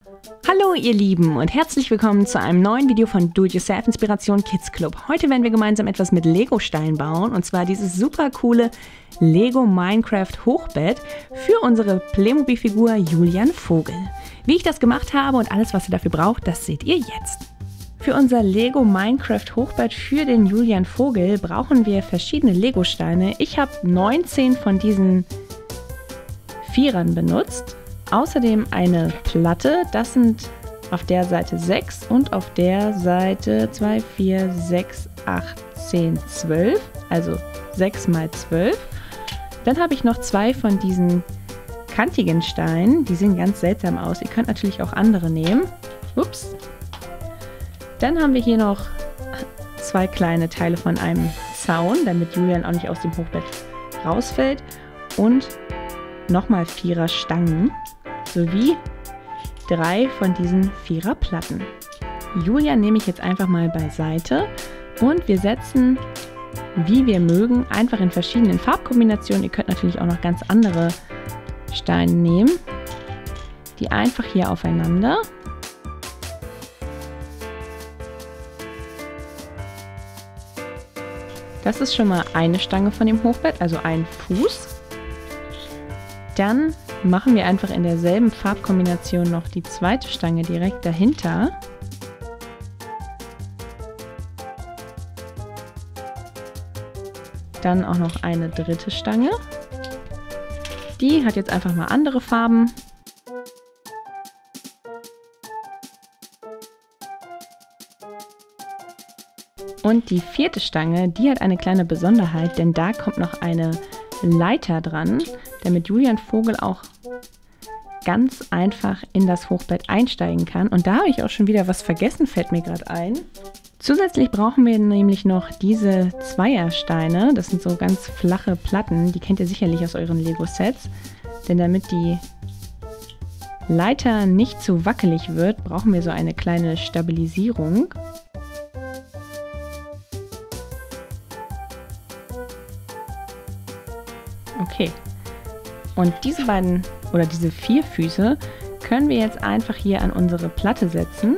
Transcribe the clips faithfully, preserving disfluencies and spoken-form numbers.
Hallo ihr Lieben und herzlich willkommen zu einem neuen Video von Do-It-Yourself Inspiration Kids Club. Heute werden wir gemeinsam etwas mit Lego-Steinen bauen und zwar dieses super coole Lego Minecraft Hochbett für unsere Playmobil-Figur Julian Vogel. Wie ich das gemacht habe und alles, was ihr dafür braucht, das seht ihr jetzt. Für unser Lego Minecraft Hochbett für den Julian Vogel brauchen wir verschiedene Lego-Steine. Ich habe neunzehn von diesen Vierern benutzt. Außerdem eine Platte, das sind auf der Seite sechs und auf der Seite zwei, vier, sechs, acht, zehn, zwölf, also sechs mal zwölf. Dann habe ich noch zwei von diesen kantigen Steinen, die sehen ganz seltsam aus. Ihr könnt natürlich auch andere nehmen. Ups. Dann haben wir hier noch zwei kleine Teile von einem Zaun, damit Julian auch nicht aus dem Hochbett rausfällt. Und nochmal Vierer Stangen sowie drei von diesen Vierer Platten. Julian nehme ich jetzt einfach mal beiseite und wir setzen, wie wir mögen, einfach in verschiedenen Farbkombinationen. Ihr könnt natürlich auch noch ganz andere Steine nehmen, die einfach hier aufeinander. Das ist schon mal eine Stange von dem Hochbett, also ein Fuß. Dann machen wir einfach in derselben Farbkombination noch die zweite Stange direkt dahinter. Dann auch noch eine dritte Stange. Die hat jetzt einfach mal andere Farben. Und die vierte Stange, die hat eine kleine Besonderheit, denn da kommt noch eine Leiter dran, damit Julian Vogel auch ganz einfach in das Hochbett einsteigen kann. Und da habe ich auch schon wieder was vergessen, fällt mir gerade ein. Zusätzlich brauchen wir nämlich noch diese Zweiersteine. Das sind so ganz flache Platten, die kennt ihr sicherlich aus euren Lego-Sets. Denn damit die Leiter nicht zu wackelig wird, brauchen wir so eine kleine Stabilisierung. Okay, und diese beiden oder diese vier Füße können wir jetzt einfach hier an unsere Platte setzen.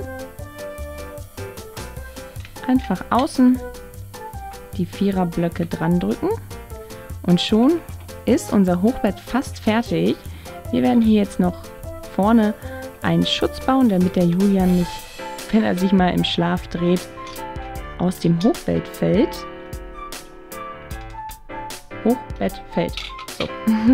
Einfach außen die Viererblöcke dran drücken und schon ist unser Hochbett fast fertig. Wir werden hier jetzt noch vorne einen Schutz bauen, damit der Julian nicht, wenn er sich mal im Schlaf dreht, aus dem Hochbett fällt. Hochbett fällt. So.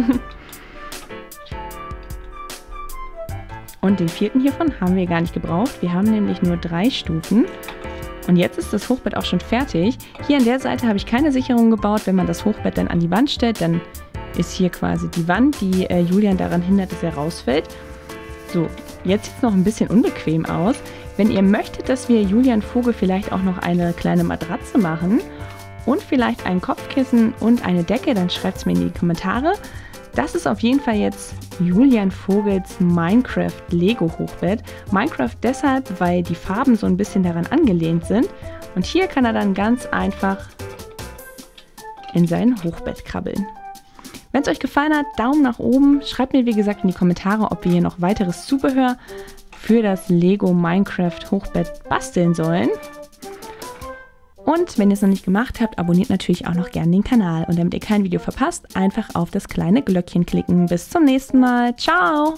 Und den vierten hiervon haben wir gar nicht gebraucht. Wir haben nämlich nur drei Stufen. Und jetzt ist das Hochbett auch schon fertig. Hier an der Seite habe ich keine Sicherung gebaut. Wenn man das Hochbett dann an die Wand stellt, dann ist hier quasi die Wand, die äh, Julian daran hindert, dass er rausfällt. So, jetzt sieht es noch ein bisschen unbequem aus. Wenn ihr möchtet, dass wir Julian Vogel vielleicht auch noch eine kleine Matratze machen und vielleicht ein Kopfkissen und eine Decke, dann schreibt es mir in die Kommentare. Das ist auf jeden Fall jetzt Julian Vogels Minecraft Lego Hochbett. Minecraft deshalb, weil die Farben so ein bisschen daran angelehnt sind. Und hier kann er dann ganz einfach in sein Hochbett krabbeln. Wenn es euch gefallen hat, Daumen nach oben. Schreibt mir wie gesagt in die Kommentare, ob wir hier noch weiteres Zubehör für das Lego Minecraft Hochbett basteln sollen. Und wenn ihr es noch nicht gemacht habt, abonniert natürlich auch noch gerne den Kanal. Und damit ihr kein Video verpasst, einfach auf das kleine Glöckchen klicken. Bis zum nächsten Mal. Ciao!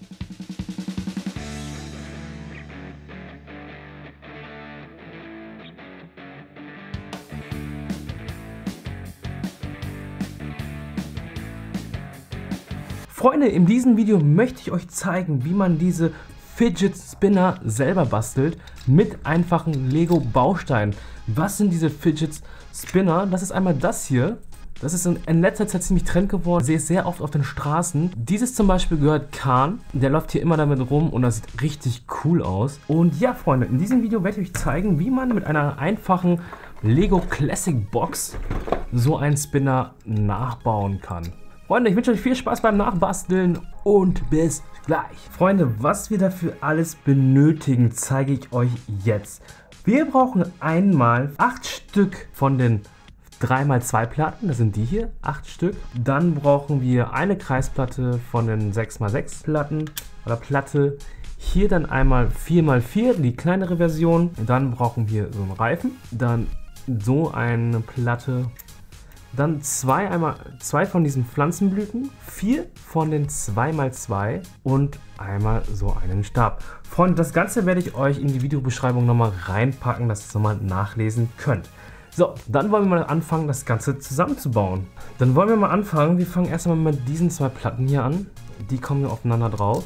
Freunde, in diesem Video möchte ich euch zeigen, wie man diese Fidget Spinner selber bastelt mit einfachen Lego Bausteinen. Was sind diese Fidget Spinner? Das ist einmal das hier. Das ist in, in letzter Zeit ziemlich Trend geworden. Ich sehe es sehr oft auf den Straßen. Dieses zum Beispiel gehört Kahn. Der läuft hier immer damit rum und das sieht richtig cool aus. Und ja, Freunde, in diesem Video werde ich euch zeigen, wie man mit einer einfachen Lego Classic Box so einen Spinner nachbauen kann. Freunde, ich wünsche euch viel Spaß beim Nachbasteln und bis gleich. Freunde, was wir dafür alles benötigen, zeige ich euch jetzt. Wir brauchen einmal acht Stück von den drei mal zwei Platten, das sind die hier, acht Stück. Dann brauchen wir eine Kreisplatte von den sechs mal sechs Platten oder Platte. Hier dann einmal vier mal vier, die kleinere Version. Dann brauchen wir so einen Reifen. Dann so eine Platte. Dann zwei, einmal, zwei von diesen Pflanzenblüten, vier von den zwei mal zwei und einmal so einen Stab. Freunde, das Ganze werde ich euch in die Videobeschreibung nochmal reinpacken, dass ihr es nochmal nachlesen könnt. So, dann wollen wir mal anfangen, das Ganze zusammenzubauen. Dann wollen wir mal anfangen, wir fangen erstmal mit diesen zwei Platten hier an. Die kommen hier aufeinander drauf.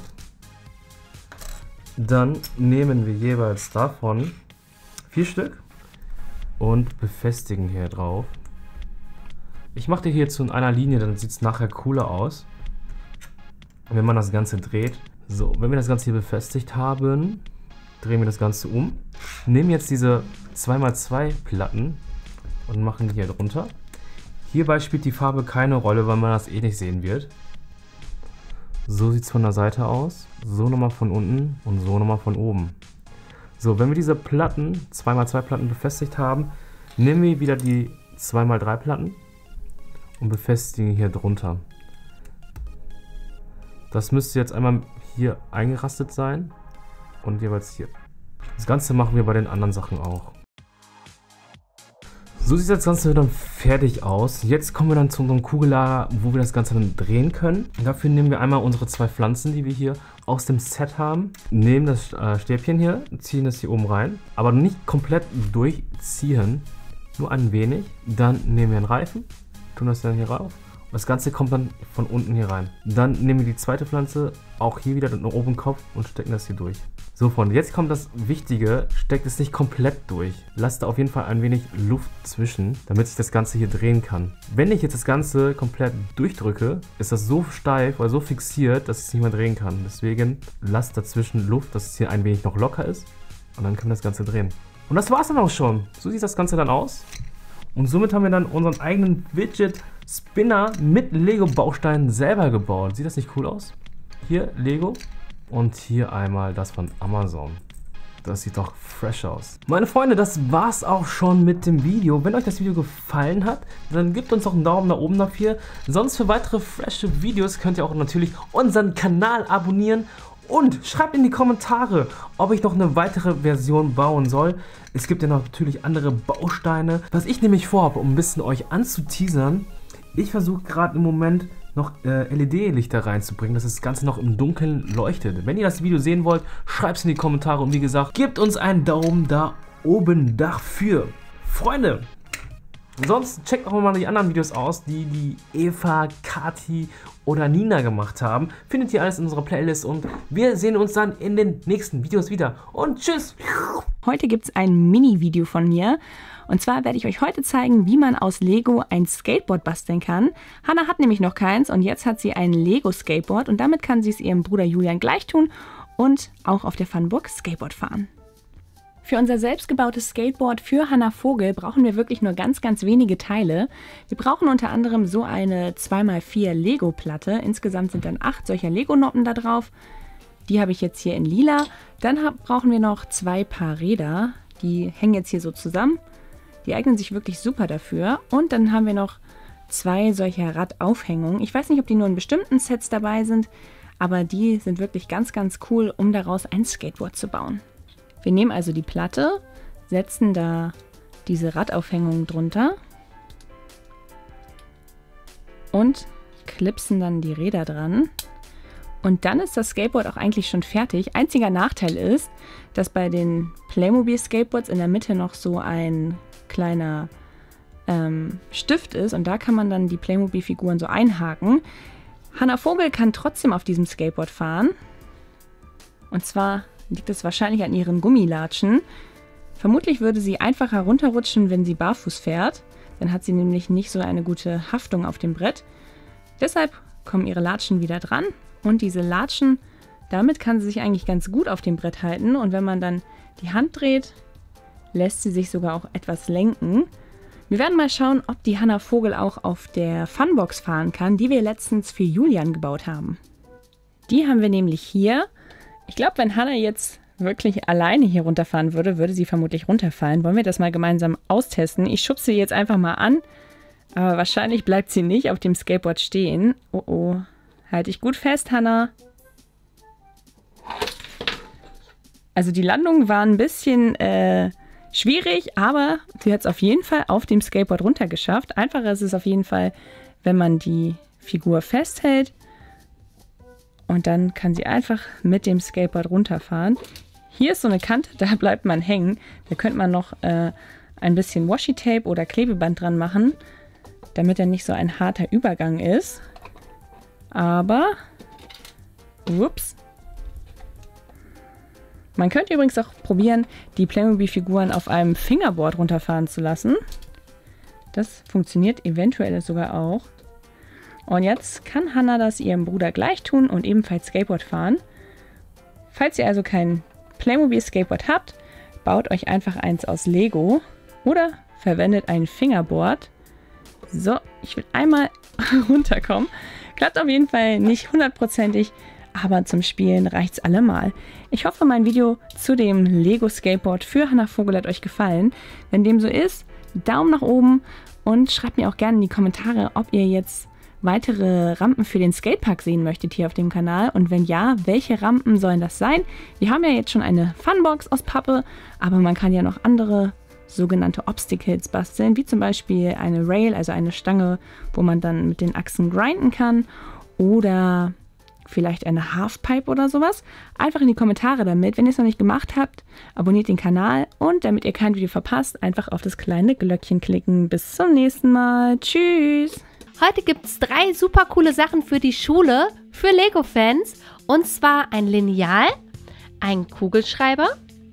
Dann nehmen wir jeweils davon vier Stück und befestigen hier drauf. Ich mache die hier jetzt so in einer Linie, dann sieht es nachher cooler aus, wenn man das Ganze dreht. So, wenn wir das Ganze hier befestigt haben, drehen wir das Ganze um. Nehmen jetzt diese zwei mal zwei Platten und machen die hier drunter. Hierbei spielt die Farbe keine Rolle, weil man das eh nicht sehen wird. So sieht es von der Seite aus. So nochmal von unten und so nochmal von oben. So, wenn wir diese Platten, zwei mal zwei Platten befestigt haben, nehmen wir wieder die zwei mal drei Platten und befestigen hier drunter. Das müsste jetzt einmal hier eingerastet sein und jeweils hier. Das Ganze machen wir bei den anderen Sachen auch. So sieht das Ganze dann fertig aus. Jetzt kommen wir dann zu unserem Kugellager, wo wir das Ganze dann drehen können. Dafür nehmen wir einmal unsere zwei Pflanzen, die wir hier aus dem Set haben. Nehmen das äh, Stäbchen hier, ziehen das hier oben rein, aber nicht komplett durchziehen, nur ein wenig. Dann nehmen wir einen Reifen, tun das dann hier rauf. Das Ganze kommt dann von unten hier rein. Dann nehmen wir die zweite Pflanze, auch hier wieder nach oben im Kopf und stecken das hier durch. So Freunde, jetzt kommt das Wichtige, steckt es nicht komplett durch. Lasst da auf jeden Fall ein wenig Luft zwischen, damit sich das Ganze hier drehen kann. Wenn ich jetzt das Ganze komplett durchdrücke, ist das so steif oder so fixiert, dass ich es nicht mehr drehen kann. Deswegen lasst dazwischen Luft, dass es hier ein wenig noch locker ist und dann können wir das Ganze drehen. Und das war's dann auch schon. So sieht das Ganze dann aus. Und somit haben wir dann unseren eigenen Fidget Spinner mit Lego Bausteinen selber gebaut. Sieht das nicht cool aus? Hier Lego und hier einmal das von Amazon. Das sieht doch fresh aus. Meine Freunde, das war's auch schon mit dem Video. Wenn euch das Video gefallen hat, dann gebt uns doch einen Daumen nach oben dafür. Sonst für weitere frische Videos könnt ihr auch natürlich unseren Kanal abonnieren. Und schreibt in die Kommentare, ob ich noch eine weitere Version bauen soll. Es gibt ja natürlich andere Bausteine. Was ich nämlich vorhabe, um ein bisschen euch anzuteasern, ich versuche gerade im Moment noch äh, L E D-Lichter reinzubringen, dass das Ganze noch im Dunkeln leuchtet. Wenn ihr das Video sehen wollt, schreibt es in die Kommentare und wie gesagt, gebt uns einen Daumen da oben dafür. Freunde, sonst checkt auch mal die anderen Videos aus, die die Eva, Kati oder Nina gemacht haben. Findet ihr alles in unserer Playlist und wir sehen uns dann in den nächsten Videos wieder. Und tschüss! Heute gibt es ein Mini-Video von mir. Und zwar werde ich euch heute zeigen, wie man aus Lego ein Skateboard basteln kann. Hannah hat nämlich noch keins und jetzt hat sie ein Lego-Skateboard und damit kann sie es ihrem Bruder Julian gleich tun und auch auf der Funburg Skateboard fahren. Für unser selbstgebautes Skateboard für Hannah Vogel brauchen wir wirklich nur ganz, ganz wenige Teile. Wir brauchen unter anderem so eine zwei mal vier Lego-Platte. Insgesamt sind dann acht solcher Lego-Noppen da drauf. Die habe ich jetzt hier in lila. Dann brauchen wir noch zwei Paar Räder. Die hängen jetzt hier so zusammen. Die eignen sich wirklich super dafür. Und dann haben wir noch zwei solcher Radaufhängungen. Ich weiß nicht, ob die nur in bestimmten Sets dabei sind, aber die sind wirklich ganz, ganz cool, um daraus ein Skateboard zu bauen. Wir nehmen also die Platte, setzen da diese Radaufhängung drunter und klipsen dann die Räder dran. Und dann ist das Skateboard auch eigentlich schon fertig. Einziger Nachteil ist, dass bei den Playmobil Skateboards in der Mitte noch so ein kleiner ähm, Stift ist und da kann man dann die Playmobil-Figuren so einhaken. Hannah Vogel kann trotzdem auf diesem Skateboard fahren. Und zwar liegt es wahrscheinlich an ihren Gummilatschen. Vermutlich würde sie einfacher runterrutschen, wenn sie barfuß fährt. Dann hat sie nämlich nicht so eine gute Haftung auf dem Brett. Deshalb kommen ihre Latschen wieder dran. Und diese Latschen, damit kann sie sich eigentlich ganz gut auf dem Brett halten. Und wenn man dann die Hand dreht, lässt sie sich sogar auch etwas lenken. Wir werden mal schauen, ob die Hannah Vogel auch auf der Funbox fahren kann, die wir letztens für Julian gebaut haben. Die haben wir nämlich hier. Ich glaube, wenn Hannah jetzt wirklich alleine hier runterfahren würde, würde sie vermutlich runterfallen. Wollen wir das mal gemeinsam austesten? Ich schubse sie jetzt einfach mal an, aber wahrscheinlich bleibt sie nicht auf dem Skateboard stehen. Oh oh, halte ich gut fest, Hannah. Also die Landung war ein bisschen äh, schwierig, aber sie hat es auf jeden Fall auf dem Skateboard runtergeschafft. Einfacher ist es auf jeden Fall, wenn man die Figur festhält. Und dann kann sie einfach mit dem Skateboard runterfahren. Hier ist so eine Kante, da bleibt man hängen. Da könnte man noch äh, ein bisschen Washi-Tape oder Klebeband dran machen, damit er nicht so ein harter Übergang ist. Aber, ups. Man könnte übrigens auch probieren, die Playmobil-Figuren auf einem Fingerboard runterfahren zu lassen. Das funktioniert eventuell sogar auch. Und jetzt kann Hannah das ihrem Bruder gleich tun und ebenfalls Skateboard fahren. Falls ihr also kein Playmobil-Skateboard habt, baut euch einfach eins aus Lego oder verwendet ein Fingerboard. So, ich will einmal runterkommen. Klappt auf jeden Fall nicht hundertprozentig, aber zum Spielen reicht es allemal. Ich hoffe, mein Video zu dem Lego Skateboard für Hannah Vogel hat euch gefallen. Wenn dem so ist, Daumen nach oben und schreibt mir auch gerne in die Kommentare, ob ihr jetzt weitere Rampen für den Skatepark sehen möchtet hier auf dem Kanal. Und wenn ja, welche Rampen sollen das sein? Wir haben ja jetzt schon eine Funbox aus Pappe, aber man kann ja noch andere sogenannte Obstacles basteln, wie zum Beispiel eine Rail, also eine Stange, wo man dann mit den Achsen grinden kann, oder vielleicht eine Halfpipe oder sowas. Einfach in die Kommentare damit. Wenn ihr es noch nicht gemacht habt, abonniert den Kanal und damit ihr kein Video verpasst, einfach auf das kleine Glöckchen klicken. Bis zum nächsten Mal. Tschüss! Heute gibt es drei super coole Sachen für die Schule, für Lego-Fans. Und zwar ein Lineal, ein Kugelschreiber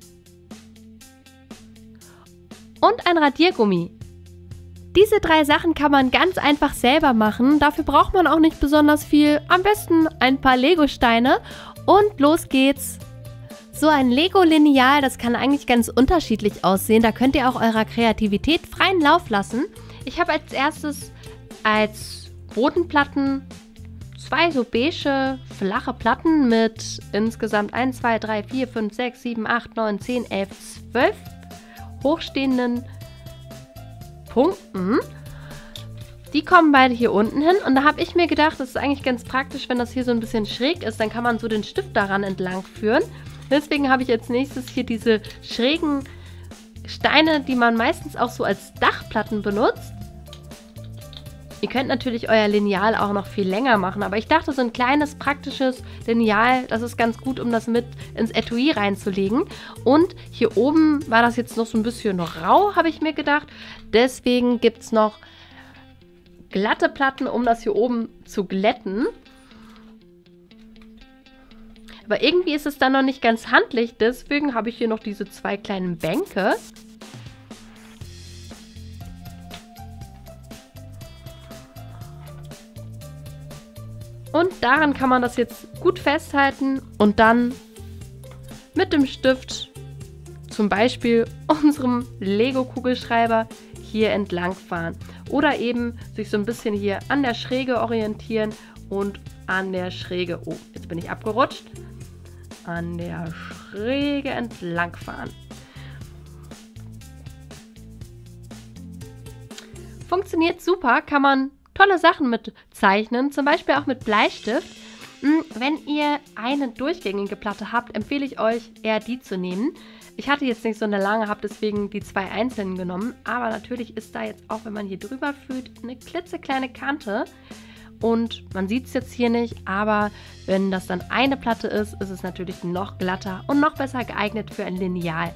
und ein Radiergummi. Diese drei Sachen kann man ganz einfach selber machen. Dafür braucht man auch nicht besonders viel. Am besten ein paar Lego-Steine und los geht's. So ein Lego-Lineal, das kann eigentlich ganz unterschiedlich aussehen. Da könnt ihr auch eurer Kreativität freien Lauf lassen. Ich habe als erstes als Bodenplatten zwei so beige, flache Platten mit insgesamt eins, zwei, drei, vier, fünf, sechs, sieben, acht, neun, zehn, elf, zwölf hochstehenden Punkten. Die kommen beide hier unten hin und da habe ich mir gedacht, das ist eigentlich ganz praktisch, wenn das hier so ein bisschen schräg ist, dann kann man so den Stift daran entlang führen. Deswegen habe ich als nächstes hier diese schrägen Steine, die man meistens auch so als Dachplatten benutzt. Ihr könnt natürlich euer Lineal auch noch viel länger machen, aber ich dachte, so ein kleines, praktisches Lineal, das ist ganz gut, um das mit ins Etui reinzulegen. Und hier oben war das jetzt noch so ein bisschen rau, habe ich mir gedacht. Deswegen gibt es noch glatte Platten, um das hier oben zu glätten. Aber irgendwie ist es dann noch nicht ganz handlich, deswegen habe ich hier noch diese zwei kleinen Bänke. Und daran kann man das jetzt gut festhalten und dann mit dem Stift, zum Beispiel unserem Lego-Kugelschreiber, hier entlang fahren. Oder eben sich so ein bisschen hier an der Schräge orientieren und an der Schräge, oh, jetzt bin ich abgerutscht, an der Schräge entlang fahren. Funktioniert super, kann man tolle Sachen mit zeichnen, zum Beispiel auch mit Bleistift. Wenn ihr eine durchgängige Platte habt, empfehle ich euch eher die zu nehmen. Ich hatte jetzt nicht so eine lange, habe deswegen die zwei einzelnen genommen, aber natürlich ist da jetzt auch, wenn man hier drüber fühlt, eine klitzekleine Kante und man sieht es jetzt hier nicht, aber wenn das dann eine Platte ist, ist es natürlich noch glatter und noch besser geeignet für ein Lineal.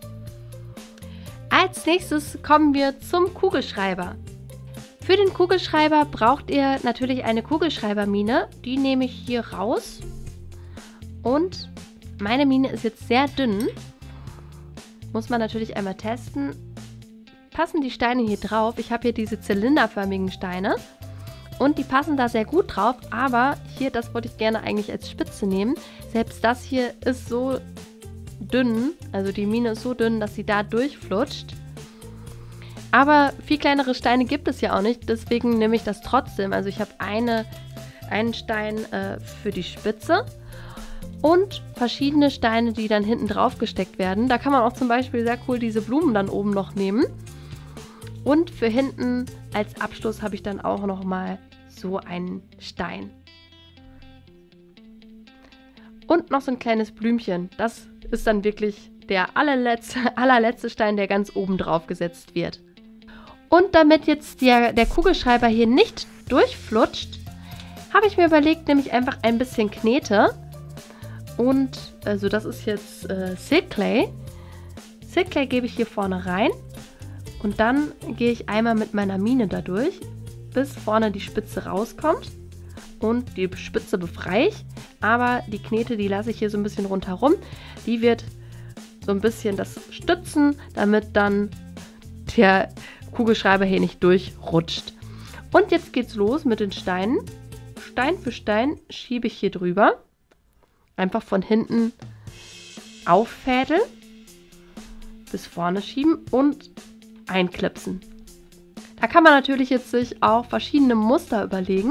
Als nächstes kommen wir zum Kugelschreiber. Für den Kugelschreiber braucht ihr natürlich eine Kugelschreibermine. Die nehme ich hier raus. Und meine Mine ist jetzt sehr dünn. Muss man natürlich einmal testen. Passen die Steine hier drauf? Ich habe hier diese zylinderförmigen Steine. Und die passen da sehr gut drauf. Aber hier, das wollte ich gerne eigentlich als Spitze nehmen. Selbst das hier ist so dünn. Also die Mine ist so dünn, dass sie da durchflutscht. Aber viel kleinere Steine gibt es ja auch nicht, deswegen nehme ich das trotzdem. Also ich habe eine, einen Stein äh, für die Spitze und verschiedene Steine, die dann hinten drauf gesteckt werden. Da kann man auch zum Beispiel sehr cool diese Blumen dann oben noch nehmen. Und für hinten als Abschluss habe ich dann auch noch mal so einen Stein. Und noch so ein kleines Blümchen. Das ist dann wirklich der allerletzte, allerletzte Stein, der ganz oben drauf gesetzt wird. Und damit jetzt der, der Kugelschreiber hier nicht durchflutscht, habe ich mir überlegt, nämlich einfach ein bisschen Knete. Und, also das ist jetzt äh, Silk Clay. Silk Clay gebe ich hier vorne rein. Und dann gehe ich einmal mit meiner Mine da durch, bis vorne die Spitze rauskommt. Und die Spitze befreie ich. Aber die Knete, die lasse ich hier so ein bisschen rundherum. Die wird so ein bisschen das stützen, damit dann der Kugelschreiber hier nicht durchrutscht. Und jetzt geht's los mit den Steinen. Stein für Stein schiebe ich hier drüber. Einfach von hinten auffädeln, bis vorne schieben und einklipsen. Da kann man natürlich jetzt sich auch verschiedene Muster überlegen.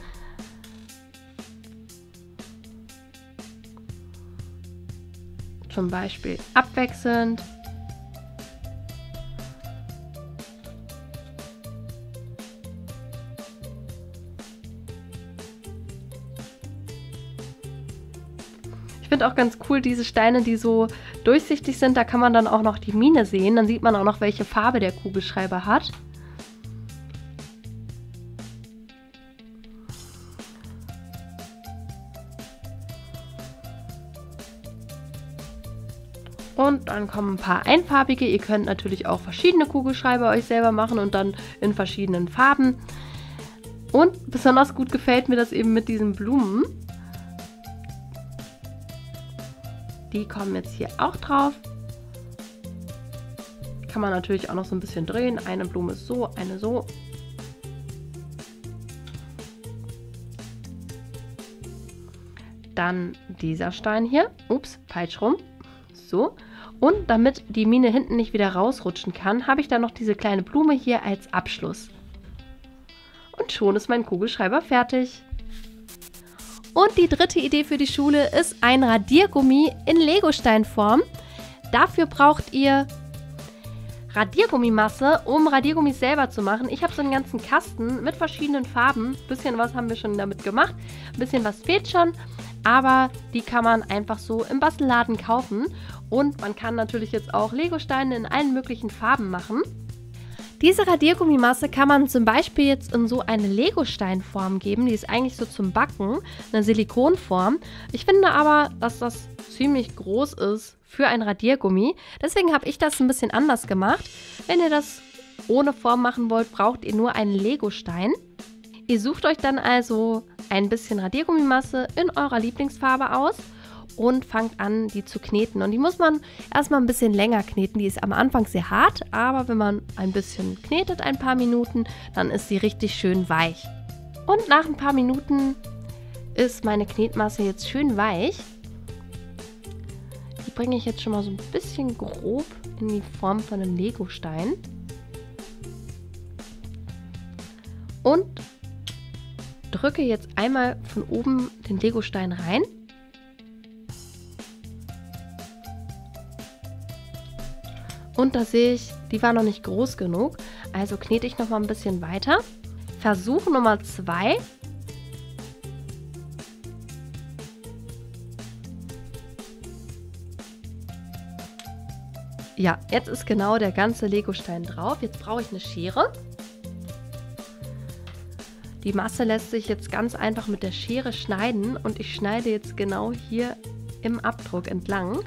Zum Beispiel abwechselnd. Ich finde auch ganz cool diese Steine, die so durchsichtig sind. Da kann man dann auch noch die Mine sehen. Dann sieht man auch noch, welche Farbe der Kugelschreiber hat. Und dann kommen ein paar einfarbige. Ihr könnt natürlich auch verschiedene Kugelschreiber euch selber machen und dann in verschiedenen Farben. Und besonders gut gefällt mir das eben mit diesen Blumen. Die kommen jetzt hier auch drauf. Kann man natürlich auch noch so ein bisschen drehen. Eine Blume ist so, eine so. Dann dieser Stein hier. Ups, falsch rum. So. Und damit die Mine hinten nicht wieder rausrutschen kann, habe ich dann noch diese kleine Blume hier als Abschluss. Und schon ist mein Kugelschreiber fertig. Und die dritte Idee für die Schule ist ein Radiergummi in Legosteinform. Dafür braucht ihr Radiergummimasse, um Radiergummis selber zu machen. Ich habe so einen ganzen Kasten mit verschiedenen Farben. Ein bisschen was haben wir schon damit gemacht. Ein bisschen was fehlt schon. Aber die kann man einfach so im Bastelladen kaufen. Und man kann natürlich jetzt auch Legosteine in allen möglichen Farben machen. Diese Radiergummimasse kann man zum Beispiel jetzt in so eine Legosteinform geben. Die ist eigentlich so zum Backen, eine Silikonform. Ich finde aber, dass das ziemlich groß ist für ein Radiergummi. Deswegen habe ich das ein bisschen anders gemacht. Wenn ihr das ohne Form machen wollt, braucht ihr nur einen Legostein. Ihr sucht euch dann also ein bisschen Radiergummimasse in eurer Lieblingsfarbe aus und fangt an, die zu kneten. Und die muss man erstmal ein bisschen länger kneten. Die ist am Anfang sehr hart, aber wenn man ein bisschen knetet, ein paar Minuten, dann ist sie richtig schön weich. Und nach ein paar Minuten ist meine Knetmasse jetzt schön weich. Die bringe ich jetzt schon mal so ein bisschen grob in die Form von einem Legostein. Und drücke jetzt einmal von oben den Legostein rein. Und da sehe ich, die war noch nicht groß genug. Also knete ich noch mal ein bisschen weiter. Versuch Nummer zwei. Ja, jetzt ist genau der ganze Legostein drauf. Jetzt brauche ich eine Schere. Die Masse lässt sich jetzt ganz einfach mit der Schere schneiden. Und ich schneide jetzt genau hier im Abdruck entlang.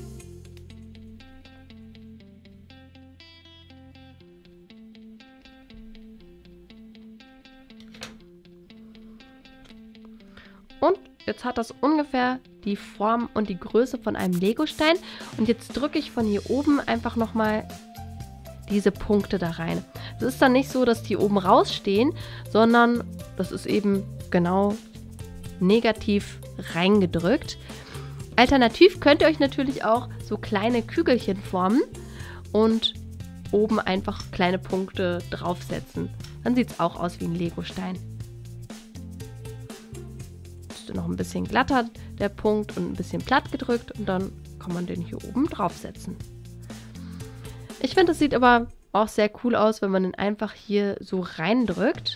Und jetzt hat das ungefähr die Form und die Größe von einem Legostein. Und jetzt drücke ich von hier oben einfach nochmal diese Punkte da rein. Es ist dann nicht so, dass die oben rausstehen, sondern das ist eben genau negativ reingedrückt. Alternativ könnt ihr euch natürlich auch so kleine Kügelchen formen und oben einfach kleine Punkte draufsetzen. Dann sieht es auch aus wie ein Legostein. Noch ein bisschen glatter der Punkt und ein bisschen platt gedrückt und dann kann man den hier oben draufsetzen. Ich finde, das sieht aber auch sehr cool aus, wenn man den einfach hier so reindrückt.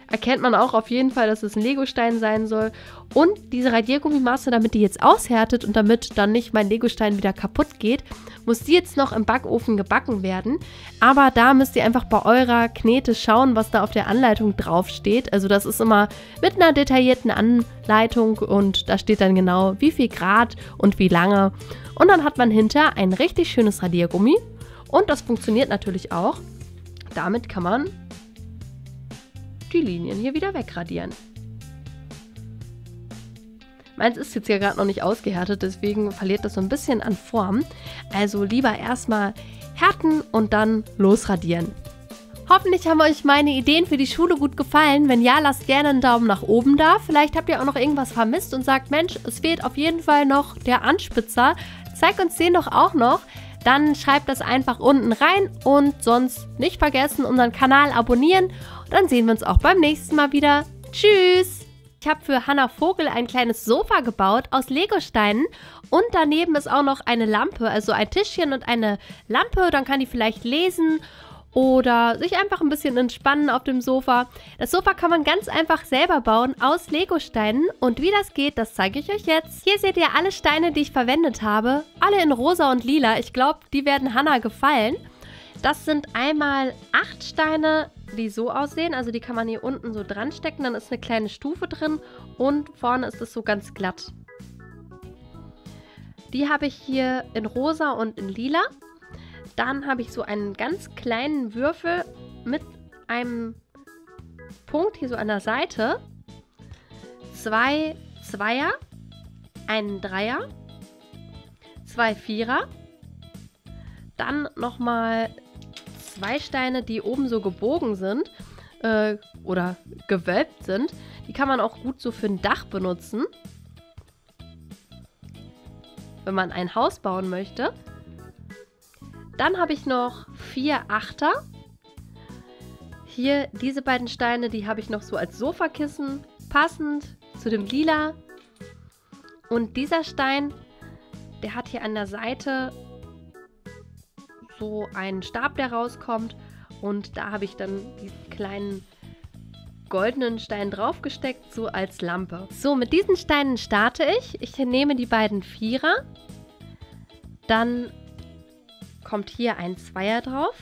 erkennt man auch auf jeden Fall, dass es ein Legostein sein soll. Und diese Radiergummimasse, damit die jetzt aushärtet und damit dann nicht mein Legostein wieder kaputt geht, muss die jetzt noch im Backofen gebacken werden. Aber da müsst ihr einfach bei eurer Knete schauen, was da auf der Anleitung draufsteht. Also das ist immer mit einer detaillierten Anleitung und da steht dann genau, wie viel Grad und wie lange. Und dann hat man hinter ein richtig schönes Radiergummi und das funktioniert natürlich auch. Damit kann man die Linien hier wieder wegradieren. Meins ist jetzt ja gerade noch nicht ausgehärtet, deswegen verliert das so ein bisschen an Form. Also lieber erstmal härten und dann losradieren. Hoffentlich haben euch meine Ideen für die Schule gut gefallen. Wenn ja, lasst gerne einen Daumen nach oben da. Vielleicht habt ihr auch noch irgendwas vermisst und sagt, Mensch, es fehlt auf jeden Fall noch der Anspitzer. Zeigt uns den doch auch noch. Dann schreibt das einfach unten rein und sonst nicht vergessen, unseren Kanal abonnieren. Und dann sehen wir uns auch beim nächsten Mal wieder. Tschüss! Ich habe für Hannah Vogel ein kleines Sofa gebaut aus Legosteinen und daneben ist auch noch eine Lampe, also ein Tischchen und eine Lampe. Dann kann die vielleicht lesen oder sich einfach ein bisschen entspannen auf dem Sofa. Das Sofa kann man ganz einfach selber bauen aus Legosteinen und wie das geht, das zeige ich euch jetzt. Hier seht ihr alle Steine, die ich verwendet habe, alle in rosa und lila. Ich glaube, die werden Hannah gefallen. Das sind einmal acht Steine, die so aussehen, also die kann man hier unten so dran stecken, dann ist eine kleine Stufe drin und vorne ist es so ganz glatt. Die habe ich hier in rosa und in lila. Dann habe ich so einen ganz kleinen Würfel mit einem Punkt hier so an der Seite. Zwei Zweier, einen Dreier, zwei Vierer. Dann nochmal zwei Steine, die oben so gebogen sind äh, oder gewölbt sind. Die kann man auch gut so für ein Dach benutzen, wenn man ein Haus bauen möchte. Dann habe ich noch vier Achter. Hier diese beiden Steine, die habe ich noch so als Sofakissen, passend zu dem Lila. Und dieser Stein, der hat hier an der Seite so einen Stab, der rauskommt. Und da habe ich dann diesen kleinen goldenen Stein draufgesteckt, so als Lampe. So, mit diesen Steinen starte ich. Ich nehme die beiden Vierer. Dann kommt hier ein Zweier drauf.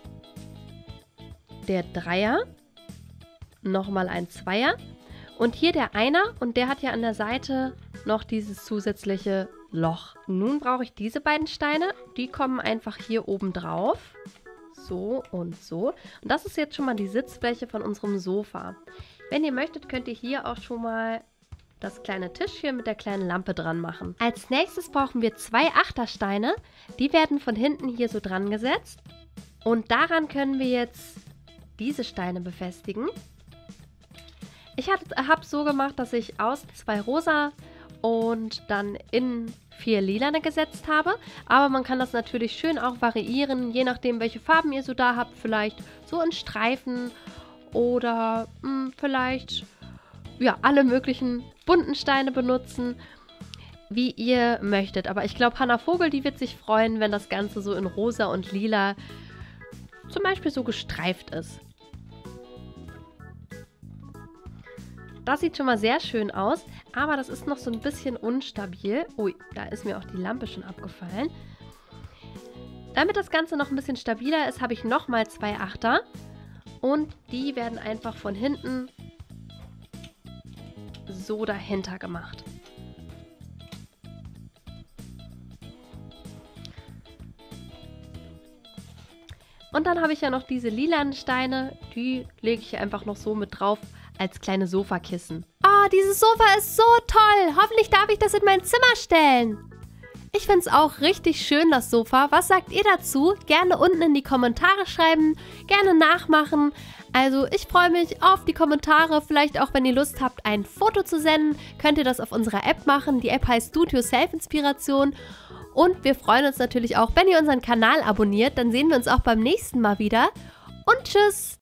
Der Dreier. Nochmal ein Zweier. Und hier der Einer. Und der hat ja an der Seite noch dieses zusätzliche Loch. Nun brauche ich diese beiden Steine. Die kommen einfach hier oben drauf. So und so. Und das ist jetzt schon mal die Sitzfläche von unserem Sofa. Wenn ihr möchtet, könnt ihr hier auch schon mal das kleine Tischchen mit der kleinen Lampe dran machen. Als nächstes brauchen wir zwei Achtersteine. Die werden von hinten hier so dran gesetzt. Und daran können wir jetzt diese Steine befestigen. Ich habe so gemacht, dass ich außen zwei rosa und dann innen vier lilane gesetzt habe. Aber man kann das natürlich schön auch variieren, je nachdem, welche Farben ihr so da habt. Vielleicht so in Streifen oder mh, vielleicht ja, alle möglichen bunten Steine benutzen, wie ihr möchtet. Aber ich glaube, Hannah Vogel, die wird sich freuen, wenn das Ganze so in rosa und lila zum Beispiel so gestreift ist. Das sieht schon mal sehr schön aus, aber das ist noch so ein bisschen unstabil. Ui, da ist mir auch die Lampe schon abgefallen. Damit das Ganze noch ein bisschen stabiler ist, habe ich nochmal zwei Achter. Und die werden einfach von hinten so dahinter gemacht. Und dann habe ich ja noch diese lilanen Steine, die lege ich einfach noch so mit drauf als kleine Sofakissen. Oh, dieses Sofa ist so toll. Hoffentlich darf ich das in mein Zimmer stellen. Ich finde es auch richtig schön, das Sofa. Was sagt ihr dazu? Gerne unten in die Kommentare schreiben, gerne nachmachen. Also ich freue mich auf die Kommentare. Vielleicht auch, wenn ihr Lust habt, ein Foto zu senden, könnt ihr das auf unserer App machen. Die App heißt Do-It-Yourself-Inspiration. Und wir freuen uns natürlich auch, wenn ihr unseren Kanal abonniert. Dann sehen wir uns auch beim nächsten Mal wieder. Und tschüss!